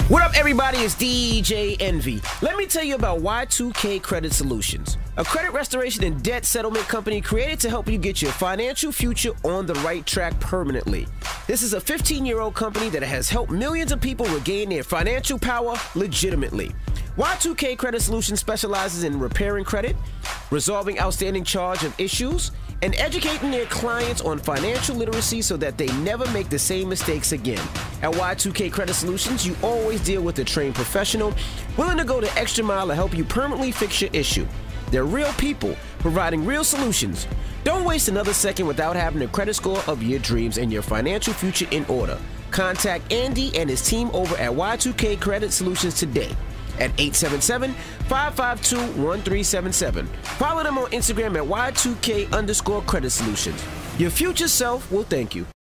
What up, everybody? It's DJ Envy. Let me tell you about Y2K Credit Solutions, a credit restoration and debt settlement company created to help you get your financial future on the right track permanently. This is a 15-year-old company that has helped millions of people regain their financial power legitimately. Y2K Credit Solutions specializes in repairing credit, resolving outstanding charge of issues, and educating their clients on financial literacy so that they never make the same mistakes again. At Y2K Credit Solutions, you always deal with a trained professional willing to go the extra mile to help you permanently fix your issue. They're real people providing real solutions. Don't waste another second without having the credit score of your dreams and your financial future in order. Contact Andy and his team over at Y2K Credit Solutions today at 877-552-1377. Follow them on Instagram at Y2K_Credit Solutions. Your future self will thank you.